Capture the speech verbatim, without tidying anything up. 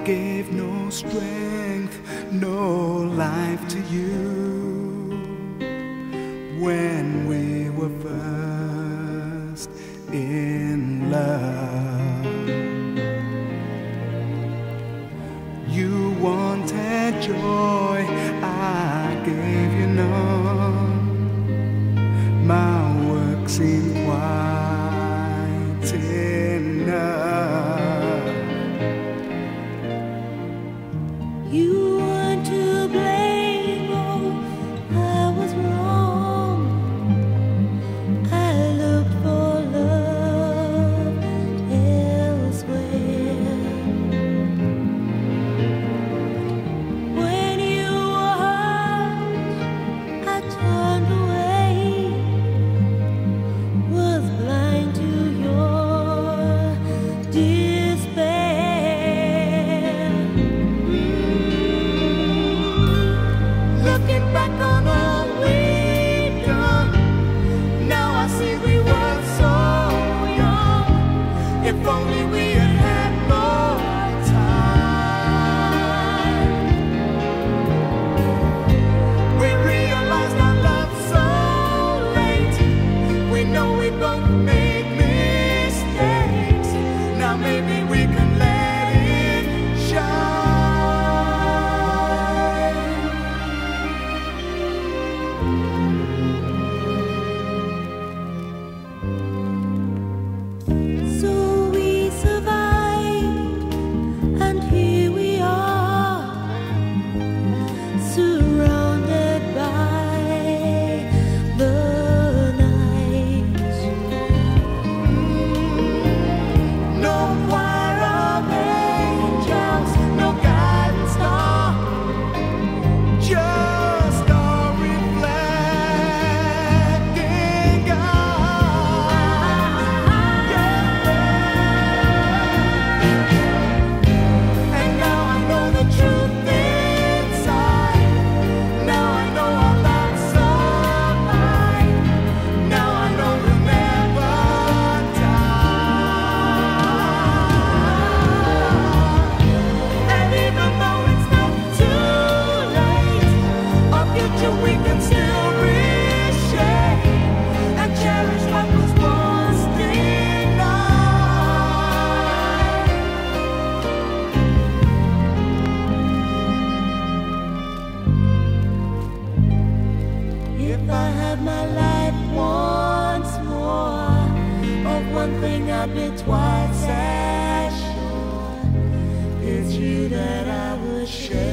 gave no strength, no life to you when we were first in love. You wanted joy, I gave you none. My work seemed quite enough. You weren't to blame, oh, I was wrong. I looked for love elsewhere. When you were hurt, I turned away, was blind to your despair. Looking back on all we've done, now I see we were so young. If only we had had more time. We realized our love so late. We know we both made mistakes. Now maybe we can let it shine. So we survived, and here we are, surrounded by the night. No choir of angels, no guiding star, just our reflecting eyes. And now I know the truth inside. Now I know our lives survive. Now I know we'll never die. And even though it's not too late, our future we can still reshape and cherish what was once denied. If I had my life once more, of one thing I'd be twice as sure, it's you that I would share.